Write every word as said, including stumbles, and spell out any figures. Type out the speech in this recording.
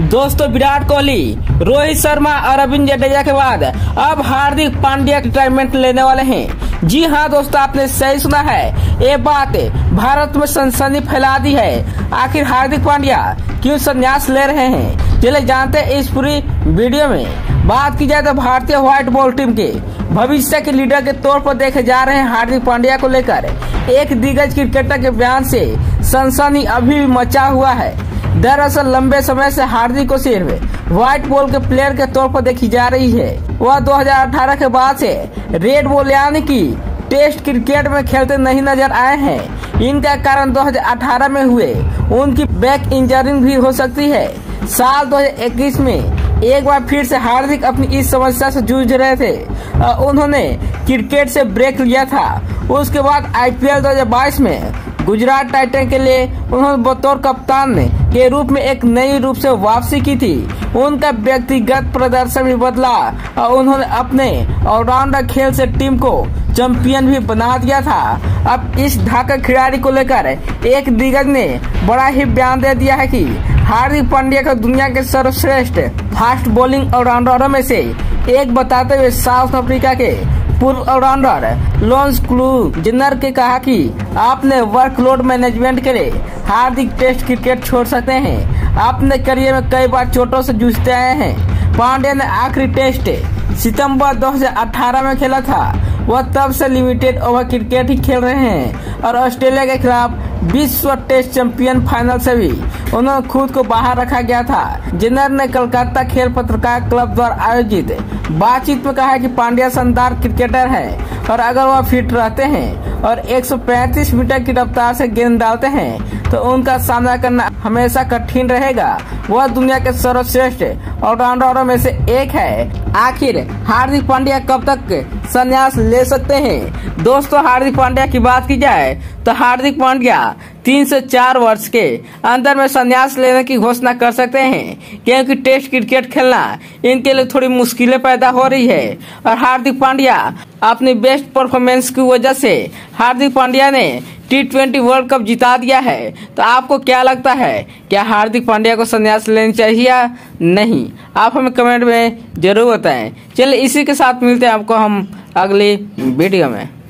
दोस्तों विराट कोहली, रोहित शर्मा और रविंद्र जडेजा के बाद अब हार्दिक पांड्या रिटायरमेंट लेने वाले हैं। जी हां दोस्तों, आपने सही सुना है। ये बात भारत में सनसनी फैला दी है। आखिर हार्दिक पांड्या क्यों संन्यास ले रहे हैं, चलिए जानते हैं इस पूरी वीडियो में। बात की जाए तो भारतीय व्हाइट बॉल टीम के भविष्य के लीडर के तौर पर देखे जा रहे हैं हार्दिक पांड्या को लेकर एक दिग्गज क्रिकेटर के बयान से सनसनी अभी भी मचा हुआ है। दरअसल लंबे समय से हार्दिक को सिर्फ व्हाइट बॉल के प्लेयर के तौर पर देखी जा रही है। वह दो हज़ार अठारह के बाद से रेड बॉल यानी कि टेस्ट क्रिकेट में खेलते नहीं नजर आए हैं। इनका कारण दो हज़ार अठारह में हुए उनकी बैक इंजरी भी हो सकती है। साल दो हज़ार इक्कीस में एक बार फिर से हार्दिक अपनी इस समस्या से जूझ रहे थे। उन्होंने क्रिकेट से ब्रेक लिया था। उसके बाद आई पी एल दो हज़ार बाईस में गुजरात टाइटन के लिए उन्होंने बतौर कप्तान के रूप में एक नई रूप से वापसी की थी। उनका व्यक्तिगत प्रदर्शन भी बदला और उन्होंने अपने ऑलराउंडर खेल से टीम को चैंपियन भी बना दिया था। अब इस ढाका खिलाड़ी को लेकर एक दिग्गज ने बड़ा ही बयान दे दिया है कि हार्दिक पांड्या को दुनिया के सर्वश्रेष्ठ फास्ट बॉलिंग ऑलराउंडरों में से एक बताते हुए साउथ अफ्रीका के पूर्व ऑलराउंडर लॉन्स क्लूजेनर के कहा कि आपने वर्कलोड मैनेजमेंट के लिए हार्दिक टेस्ट क्रिकेट छोड़ सकते हैं। अपने करियर में कई बार चोटों से जूझते आए हैं। पांड्या ने आखिरी टेस्ट सितंबर दो हज़ार अठारह में खेला था। वह तब से लिमिटेड ओवर क्रिकेट ही खेल रहे हैं और ऑस्ट्रेलिया के खिलाफ विश्व टेस्ट चैंपियन फाइनल से भी उन्होंने खुद को बाहर रखा गया था। जेनर ने कलकत्ता खेल पत्रकार क्लब द्वारा आयोजित बातचीत में कहा कि पांड्या शानदार क्रिकेटर है और अगर वह फिट रहते हैं और एक सौ पैंतीस मीटर की रफ्तार से गेंद डालते हैं तो उनका सामना करना हमेशा कठिन रहेगा। वह दुनिया के सर्वश्रेष्ठ ऑलराउंडरों में से एक है। आखिर हार्दिक पांड्या कब तक संन्यास ले सकते हैं? दोस्तों, हार्दिक पांड्या की बात की जाए तो हार्दिक पांड्या तीन से चार वर्ष के अंदर में संन्यास लेने की घोषणा कर सकते हैं, क्योंकि टेस्ट क्रिकेट खेलना इनके लिए थोड़ी मुश्किलें पैदा हो रही है। और हार्दिक पांड्या अपनी बेस्ट परफॉर्मेंस की वजह से हार्दिक पांड्या ने टी ट्वेंटी वर्ल्ड कप जिता दिया है। तो आपको क्या लगता है, क्या हार्दिक पांड्या को संन्यास लेनी चाहिए या नहीं? आप हमें कमेंट में जरूर बताएं। चलिए इसी के साथ मिलते हैं आपको हम अगली वीडियो में।